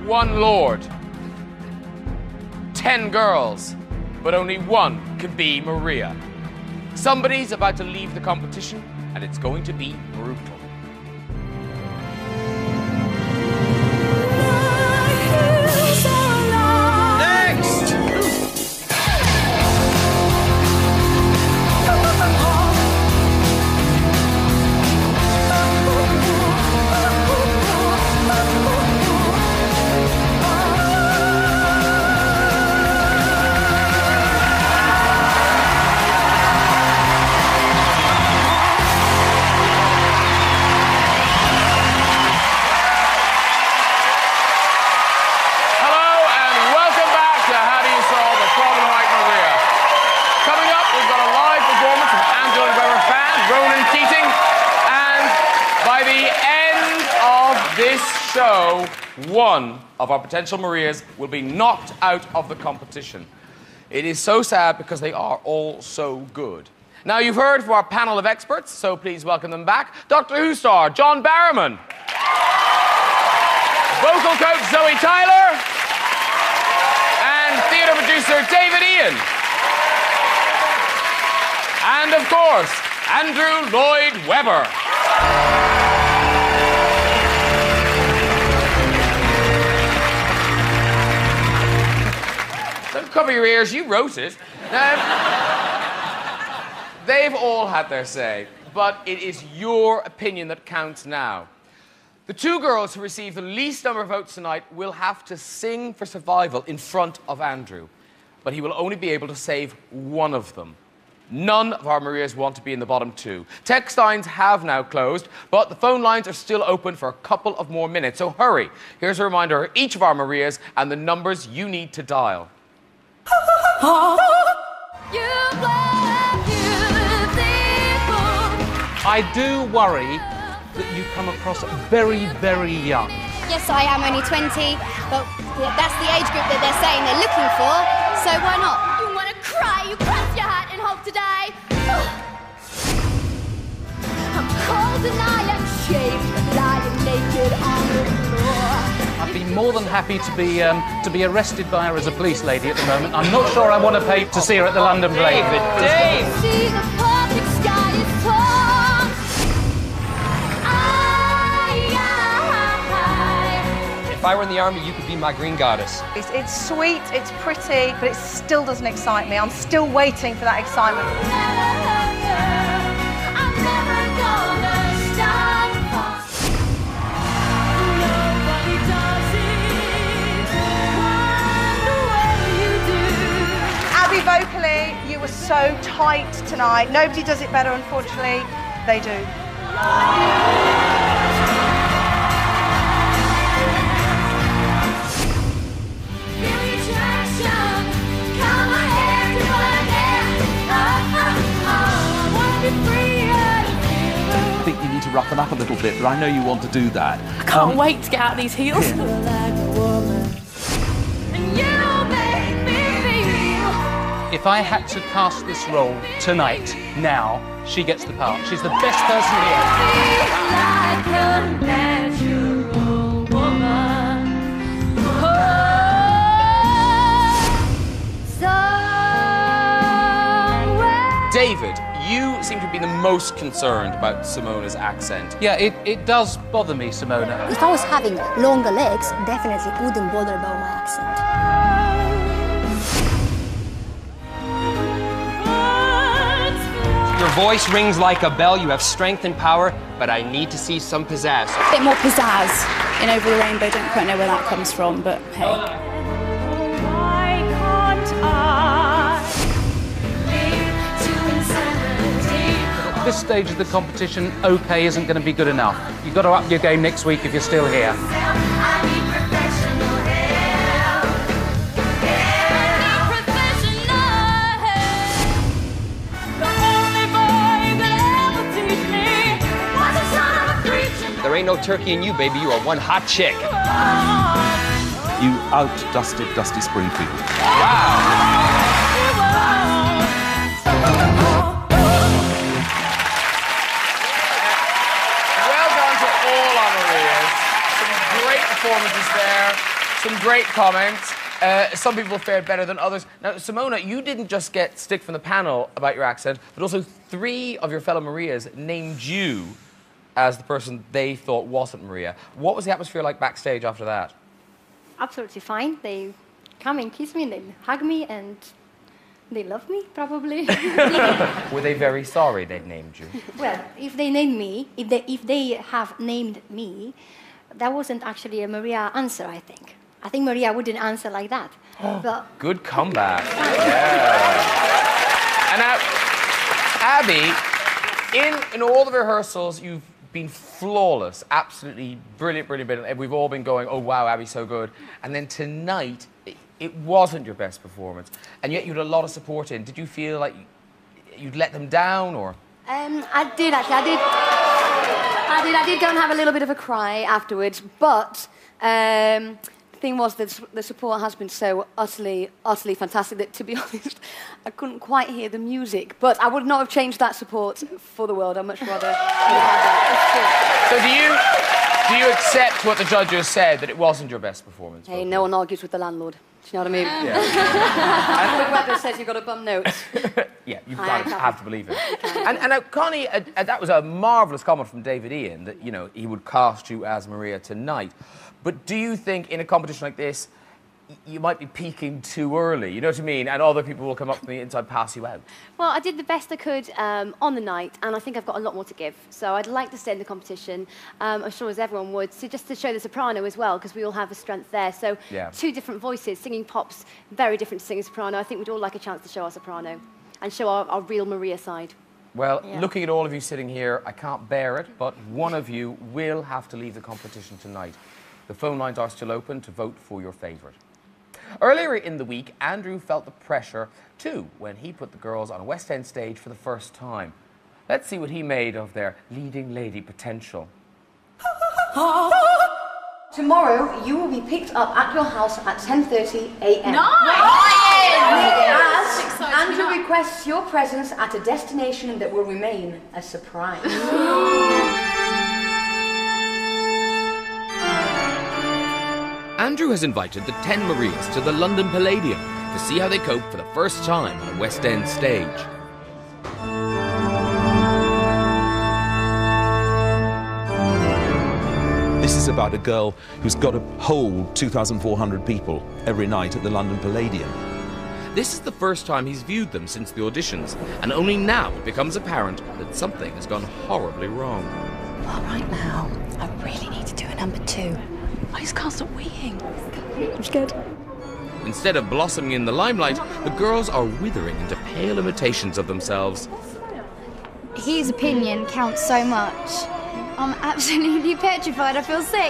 1 lord, 10 girls, but only one can be Maria. Somebody's about to leave the competition, and it's going to be brutal. So, one of our potential Marias will be knocked out of the competition. It is so sad because they are all so good. Now, you've heard from our panel of experts, so please welcome them back. Doctor Who star John Barrowman. Vocal coach Zoe Tyler. And theatre producer David Ian. And, of course, Andrew Lloyd Webber. Don't cover your ears, you wrote it. They've all had their say, but it is your opinion that counts now. The 2 girls who receive the least number of votes tonight will have to sing for survival in front of Andrew, but he will only be able to save one of them. None of our Marias want to be in the bottom 2. Text lines have now closed, but the phone lines are still open for a couple of more minutes, so hurry. Here's a reminder of each of our Marias and the numbers you need to dial. I do worry that you come across very, very young. Yes, I am only 20, but that's the age group that they're saying they're looking for, so why not? You want to cry, you cross your hat and hope today. I'm cold and I am shaved, lying naked on the floor. I'd be more than happy to be arrested by her as a police lady at the moment. I'm not sure I want to pay to see her at the London Blade. Dave! See the public sky is torn. If I were in the army, you could be my green goddess. It's sweet, it's pretty, but it still doesn't excite me. I'm still waiting for that excitement. Abby, vocally, you were so tight tonight. Nobody does it better, unfortunately. They do. I think you need to roughen up a little bit, but I know you want to do that. I can't wait to get out of these heels. If I had to cast this role tonight, now, she gets the part. She's the best person here. David, you seem to be the most concerned about Simona's accent. Yeah, it does bother me, Simona. If I was having longer legs, definitely wouldn't bother about my accent. Your voice rings like a bell, you have strength and power, but I need to see some pizzazz. A bit more pizzazz in Over the Rainbow. Don't quite know where that comes from, but hey. Why can't I? At this stage of the competition, OK isn't going to be good enough. You've got to up your game next week if you're still here. There ain't no turkey in you, baby. You are one hot chick. You out-dusted Dusty Springfield. Wow. Well done to all our Marias. Some great performances there. Some great comments. Some people fared better than others. Now, Simona, you didn't just get stick from the panel about your accent, but also 3 of your fellow Marias named you as the person they thought wasn't Maria. What was the atmosphere like backstage after that? Absolutely fine. They come and kiss me and they hug me and they love me, probably. Were they very sorry they'd named you? Well, if they named me, if they have named me, that wasn't actually a Maria answer, I think. I think Maria wouldn't answer like that. But good comeback. Yeah. And now, Abby, in all the rehearsals, you've been flawless, absolutely brilliant, brilliant, brilliant. We've all been going, oh, wow, Abby's so good. And then tonight, it wasn't your best performance, and yet you had a lot of support in. Did you feel like you'd let them down, or? I did, actually. I did go and have a little bit of a cry afterwards, but the thing was that the support has been so utterly, utterly fantastic that, to be honest, I couldn't quite hear the music, but I would not have changed that support for the world. I'd much rather have that. So do you accept what the judges said, that it wasn't your best performance? Hey, no one argues with the landlord. Do you know what I mean? Yeah. The weather says you've got to bump notes. Yeah, you've got to have to believe it. And now, Connie, that was a marvellous comment from David Ian, that, you know, he would cast you as Maria tonight. But do you think in a competition like this, you might be peaking too early, you know what I mean? And other people will come up from the inside, pass you out. Well, I did the best I could on the night, and I think I've got a lot more to give. So I'd like to stay in the competition, I'm sure as everyone would, so just to show the soprano as well, because we all have a strength there. So yeah. 2 different voices, singing pop's very different to singing soprano. I think we'd all like a chance to show our soprano and show our real Maria side. Well, looking at all of you sitting here, I can't bear it, but one of you will have to leave the competition tonight. The phone lines are still open to vote for your favourite. Earlier in the week, Andrew felt the pressure too when he put the girls on a West End stage for the first time. Let's see what he made of their leading lady potential. Tomorrow, you will be picked up at your house at 10:30 a.m. Nice! As Andrew requests your presence at a destination that will remain a surprise. Andrew has invited the 10 Marias to the London Palladium to see how they cope for the first time on a West End stage. This is about a girl who's got to hold 2,400 people every night at the London Palladium. This is the first time he's viewed them since the auditions, and only now it becomes apparent that something has gone horribly wrong. Well, right now, I really need to do a number 2. I just can't stop weeing. I'm scared. Instead of blossoming in the limelight, the girls are withering into pale imitations of themselves. His opinion counts so much. I'm absolutely petrified. I feel sick.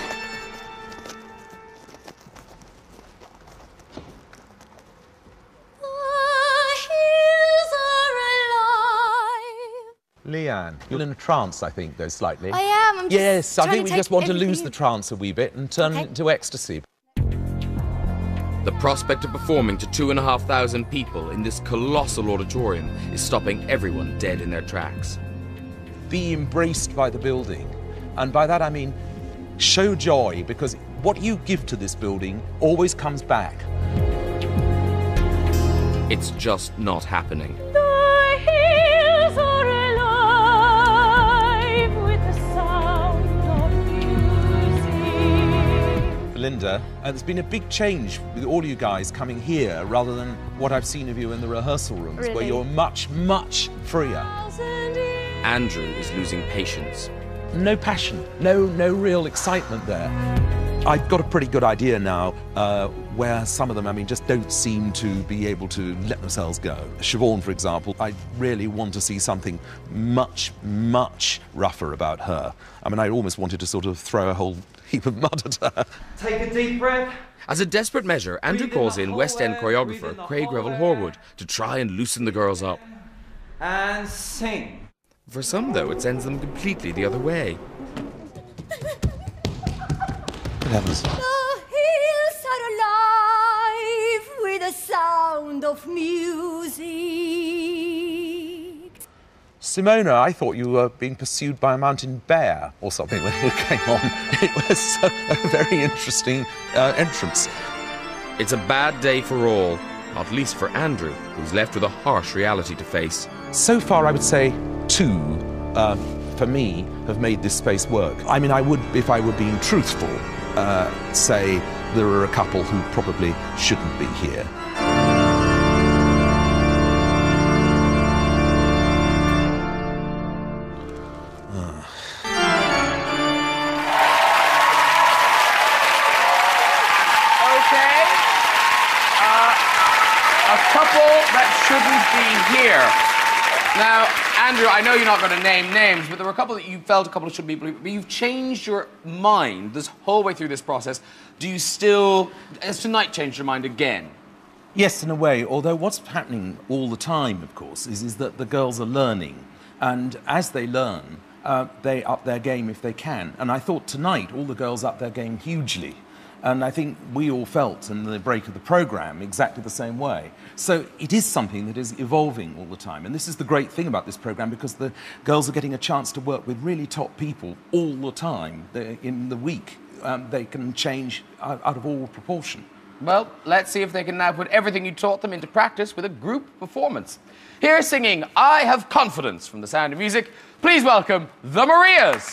Leanne, you're in a trance, I think, though, slightly. I am. I'm just yes, I think we just want to everything lose the trance a wee bit and turn it into ecstasy. The prospect of performing to 2,500 people in this colossal auditorium is stopping everyone dead in their tracks. Be embraced by the building. And by that I mean show joy, because what you give to this building always comes back. It's just not happening. The hills are alive with the sound of music. Belinda, there's been a big change with all you guys coming here rather than what I've seen of you in the rehearsal rooms, where you're much, much freer. Andrew is losing patience. No passion, no real excitement there. I've got a pretty good idea now where some of them, I mean, just don't seem to be able to let themselves go. Siobhan, for example, I really want to see something much, much rougher about her. I mean, I almost wanted to sort of throw a whole heap of mud at her. Take a deep breath. As a desperate measure, Andrew calls in West End choreographer Craig Revel-Horwood to try and loosen the girls up. And sing. For some, though, it sends them completely the other way. Good heavens. The hills are alive with the sound of music. Simona, I thought you were being pursued by a mountain bear or something when you came on. It was a very interesting entrance. It's a bad day for all, not least for Andrew, who's left with a harsh reality to face. So far, I would say 2, for me, have made this space work. I mean, I would, if I were being truthful, say there are a couple who probably shouldn't be here. Now, Andrew, I know you're not going to name names, but there were a couple that you felt should be, but you've changed your mind this whole way through this process. Do you still, has tonight changed your mind again? Yes, in a way, although what's happening all the time, of course, is that the girls are learning, and as they learn, they up their game if they can. And I thought tonight all the girls upped their game hugely. And I think we all felt in the break of the programme exactly the same way. So it is something that is evolving all the time. And this is the great thing about this programme, because the girls are getting a chance to work with really top people all the time. In the week, they can change out of all proportion. Well, let's see if they can now put everything you taught them into practice with a group performance. Here singing I Have Confidence from The Sound of Music, please welcome the Marias.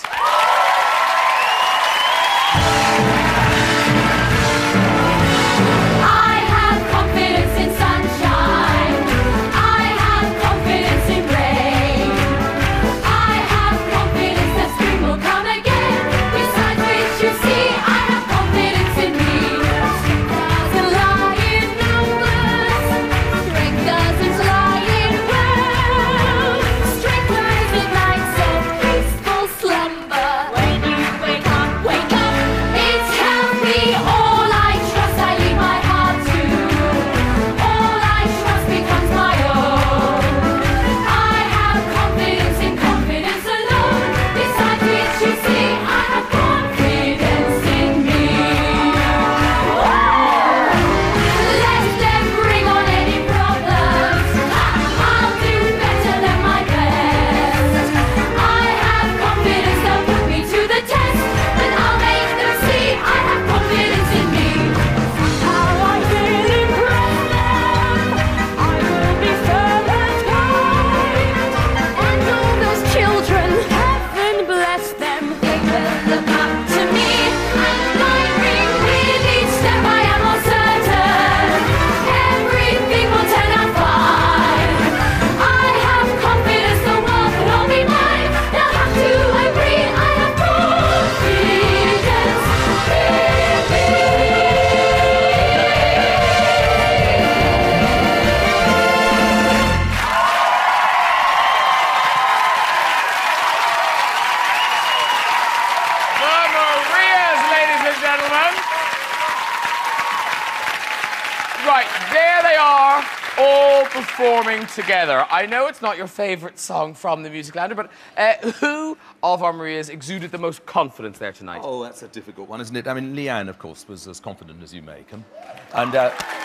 Right, there they are, all performing together. I know it's not your favourite song from the musical, Andrew, but who of our Marias exuded the most confidence there tonight? Oh, that's a difficult one, isn't it? I mean, Leanne, of course, was as confident as you make them. And,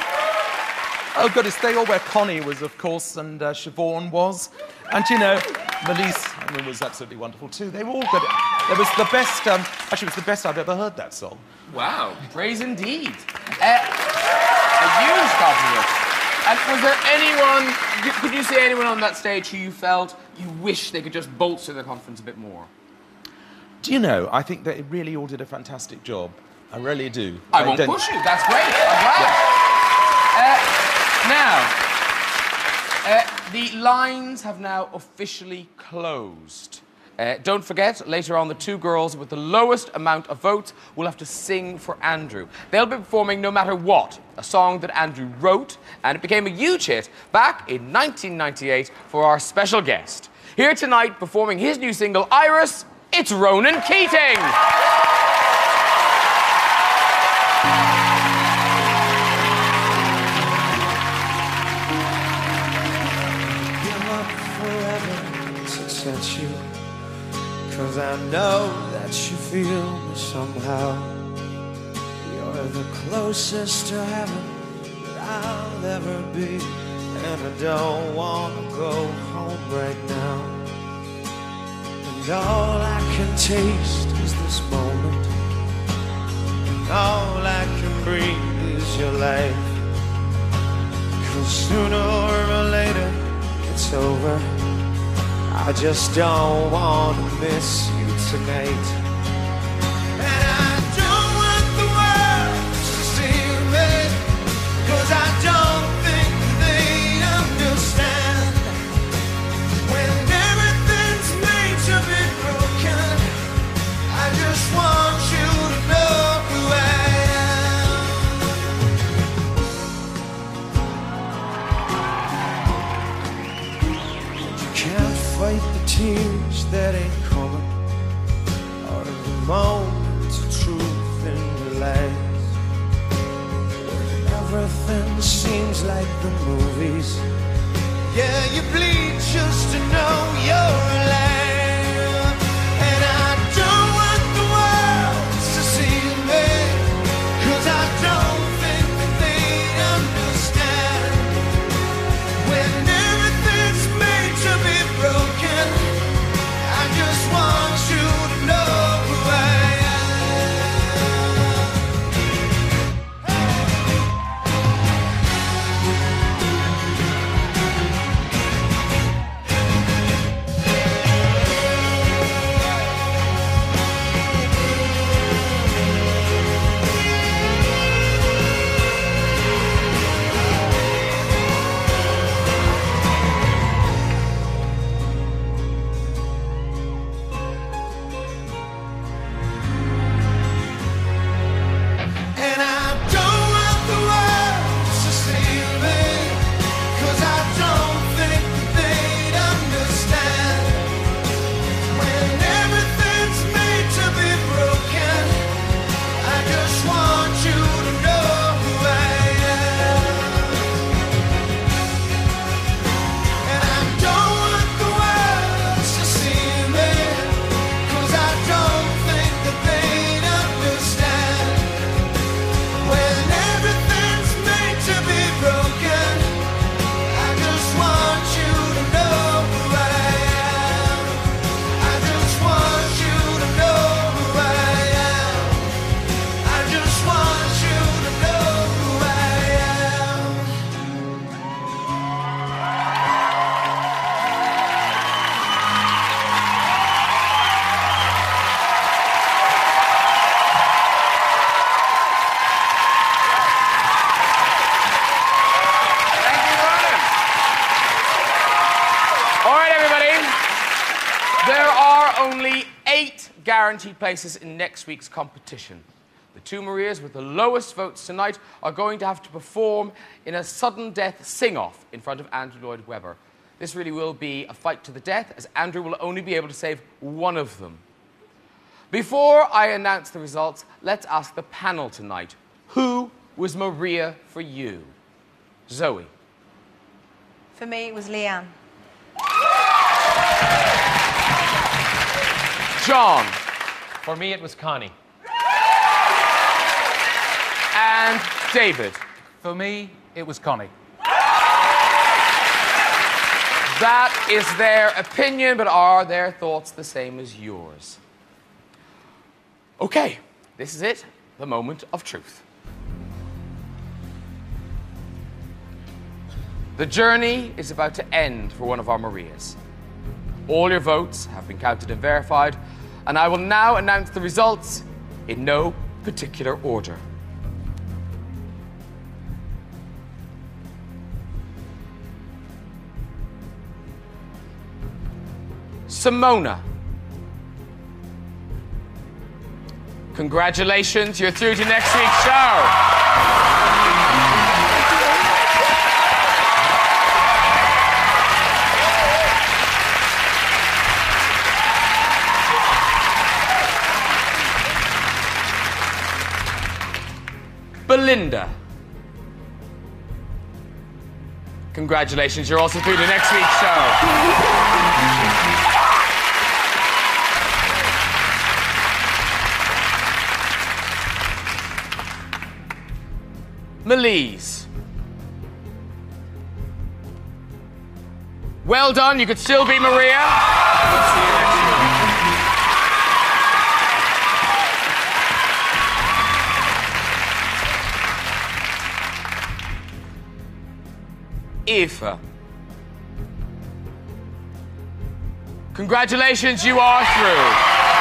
oh, goodness, they all were. Connie was, of course, and Siobhan was. And, you know, Melise, I mean, was absolutely wonderful, too. They were all good. It was the best, actually, it was the best I've ever heard that song. Wow, praise indeed. A huge compliment. And was there anyone, could you say anyone on that stage who you felt you wish they could just bolster their confidence a bit more? Do you know, I think they really all did a fantastic job. I really do. I won't push you, that's great, I'm glad. Now, the lines have now officially closed. Don't forget, later on, the two girls with the lowest amount of votes will have to sing for Andrew. They'll be performing No Matter What, a song that Andrew wrote, and it became a huge hit back in 1998 for our special guest. Here tonight, performing his new single, Iris, it's Ronan Keating! Since you, 'cause I know that you feel me somehow. You're the closest to heaven that I'll ever be, and I don't want to go home right now. And all I can taste is this moment, and all I can breathe is your life. 'Cause sooner or later it's over. I just don't want to miss you tonight. And I don't want the world to see me, 'cause I don't think they understand. When everything's made to be broken, I just want you to know who I am. You can't fight the tears that ain't coming, or the moments of truth in your life. Everything seems like the movies. Yeah, you bleed just to know you're alive. And I don't want the world to see me, 'cause I don't think that they understand. When everything's made to be broken, I just want you to know who I guaranteed places in next week's competition. The two Marias with the lowest votes tonight are going to have to perform in a sudden death sing-off in front of Andrew Lloyd Webber. This really will be a fight to the death, as Andrew will only be able to save one of them. Before I announce the results, let's ask the panel tonight. Who was Maria for you? Zoe. For me, it was Leanne. John. For me, it was Connie. And David. For me, it was Connie. That is their opinion, but are their thoughts the same as yours? Okay, this is it, the moment of truth. The journey is about to end for one of our Marias. All your votes have been counted and verified, and I will now announce the results in no particular order. Simona. Congratulations, you're through to next week's show. Belinda. Congratulations, you're also through to next week's show. Melise. Well done, you could still be Maria. We'll see you next week. Aoife. Congratulations, you are through.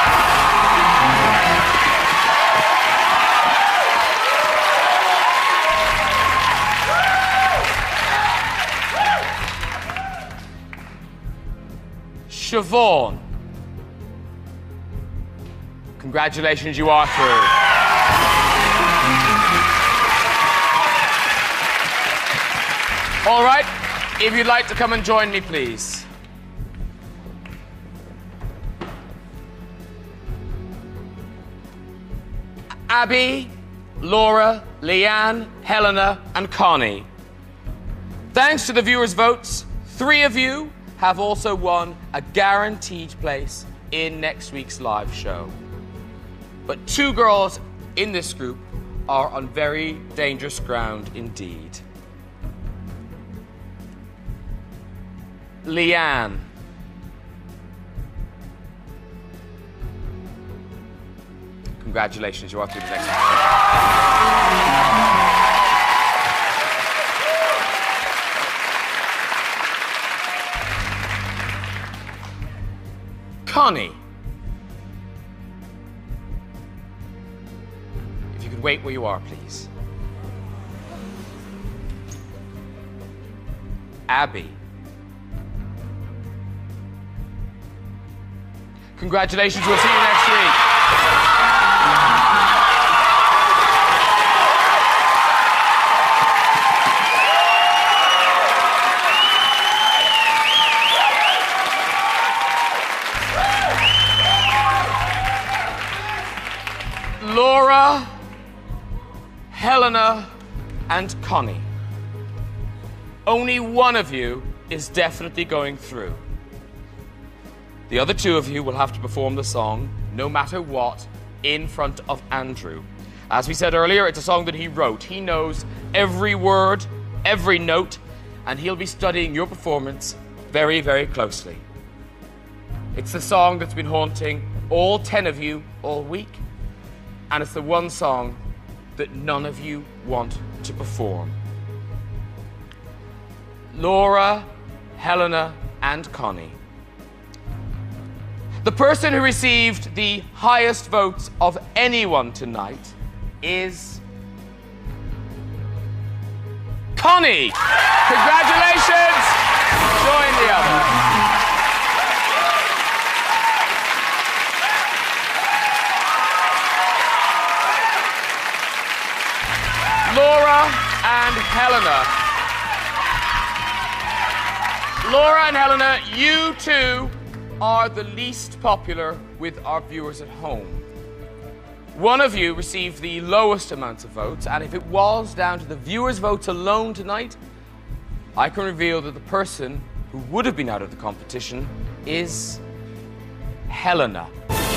Siobhan. Congratulations, you are through. All right, if you'd like to come and join me, please. Abby, Laura, Leanne, Helena, and Connie. Thanks to the viewers' votes, 3 of you have also won a guaranteed place in next week's live show. But 2 girls in this group are on very dangerous ground indeed. Leanne. Congratulations, you are through the next one. Connie. If you could wait where you are, please. Abby. Congratulations, we'll see you next week. Laura, Helena, and Connie. Only one of you is definitely going through. The other 2 of you will have to perform the song, no matter what, in front of Andrew. As we said earlier, it's a song that he wrote. He knows every word, every note, and he'll be studying your performance very, very closely. It's the song that's been haunting all 10 of you all week, and it's the one song that none of you want to perform. Laura, Helena, and Connie. The person who received the highest votes of anyone tonight is Connie. Congratulations. Join the others. Laura and Helena. Laura and Helena, you 2 are the least popular with our viewers at home. One of you received the lowest amounts of votes, and if it was down to the viewers' votes alone tonight, I can reveal that the person who would have been out of the competition is Helena.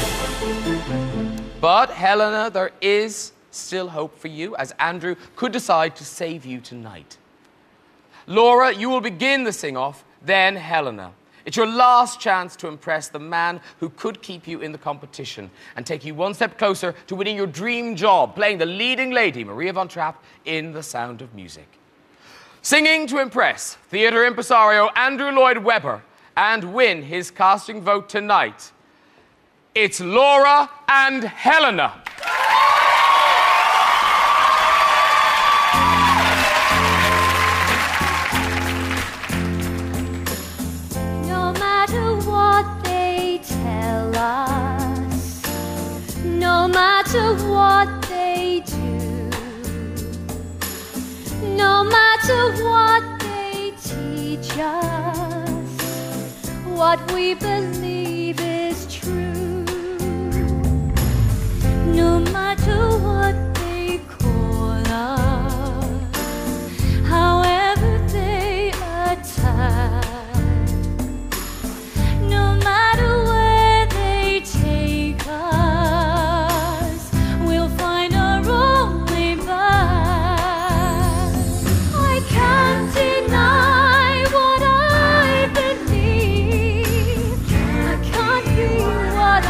But Helena, there is still hope for you, as Andrew could decide to save you tonight. Laura, you will begin the sing-off, then Helena. It's your last chance to impress the man who could keep you in the competition and take you one step closer to winning your dream job, playing the leading lady, Maria von Trapp, in The Sound of Music. Singing to impress theatre impresario Andrew Lloyd Webber and win his casting vote tonight, it's Laura and Helena. No matter what they do, no matter what they teach us, what we believe is true. No matter what they call us, however they attack, no matter where they take us, we'll find our own way back. I can't deny what I believe. I can't be what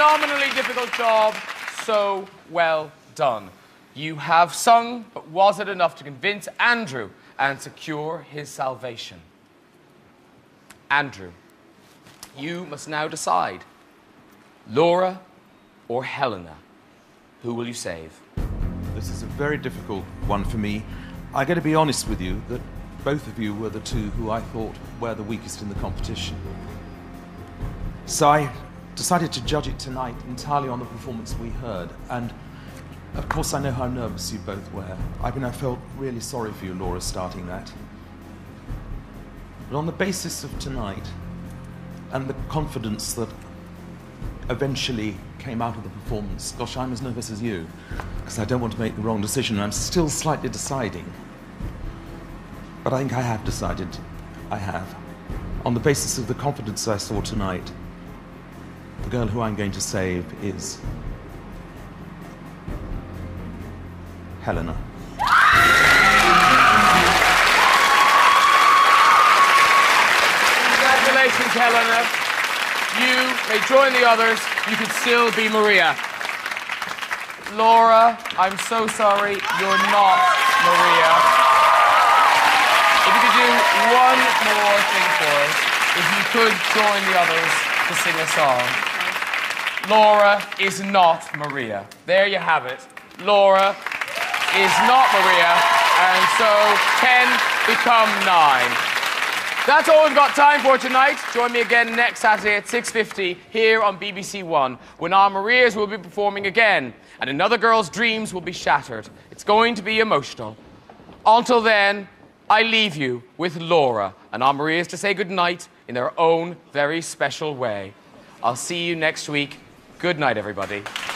phenomenally difficult job. So well done. You have sung, but was it enough to convince Andrew and secure his salvation? Andrew, you must now decide. Laura or Helena? Who will you save? This is a very difficult one for me. I got to be honest with you that both of you were the two who I thought were the weakest in the competition. So I decided to judge it tonight entirely on the performance we heard. And of course I know how nervous you both were. I felt really sorry for you, Laura, starting that. But on the basis of tonight and the confidence that eventually came out of the performance, gosh, I'm as nervous as you, because I don't want to make the wrong decision. I'm still slightly deciding. But I think I have decided. I have. On the basis of the confidence I saw tonight, the girl who I'm going to save is Helena. Congratulations, Helena. You may join the others. You could still be Maria. Laura, I'm so sorry. You're not Maria. If you could do one more thing for us, if you could join the others to sing a song. Laura is not Maria. There you have it. Laura is not Maria, and so 10 become 9. That's all we've got time for tonight. Join me again next Saturday at 6:50 here on BBC One, when our Marias will be performing again, and another girl's dreams will be shattered. It's going to be emotional. Until then, I leave you with Laura and our Marias to say goodnight in their own very special way. I'll see you next week. Good night, everybody.